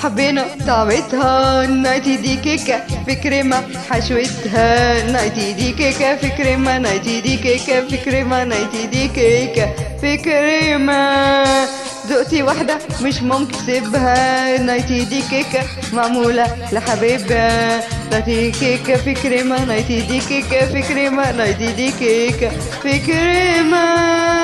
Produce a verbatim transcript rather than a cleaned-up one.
حبينا طعمتها نايتي دي كيكة في كريمة حشوتها، نايتي دي كيكة في كريمة، نايتي دي كيكة في كريمة، نايتي دي كيكة في كريمة. ذقتي واحدة مش ممكن تسيبها، نايتي دي كيكة معمولة لحبيبها، نايتي كيكة في كريمة، نايتي دي كيكة في كريمة، نايتي دي كيكة في كريمة.